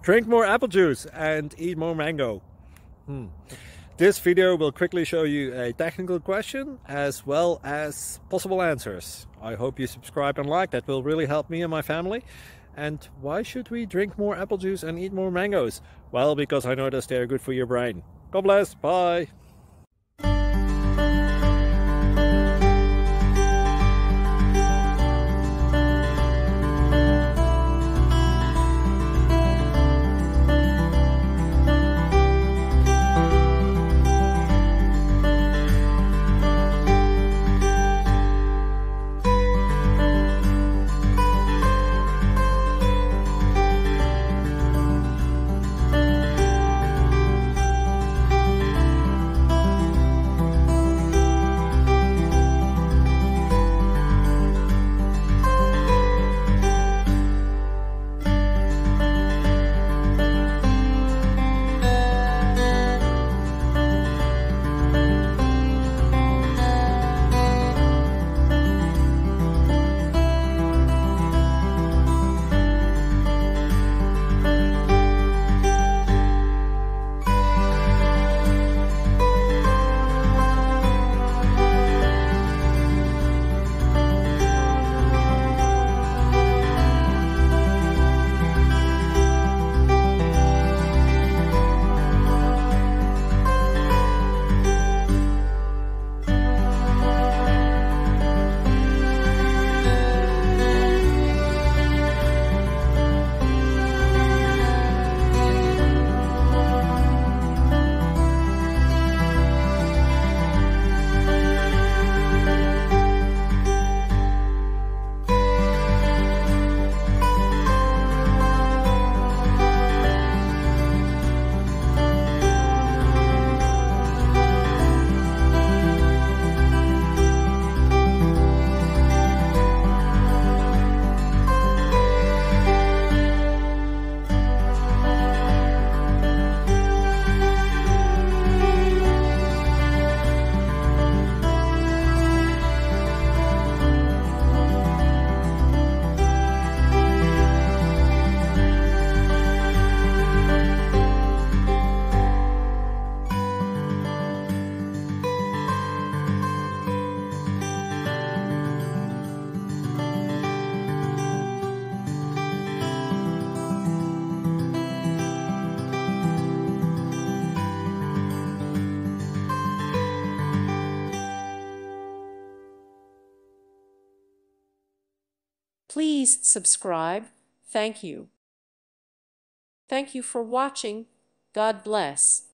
Drink more apple juice and eat more mango. This video will quickly show you a technical question as well as possible answers. I hope you subscribe and like, that will really help me and my family. And why should we drink more apple juice and eat more mangoes? Well, because I noticed they're good for your brain. God bless, bye! Please subscribe. Thank you. Thank you for watching. God bless.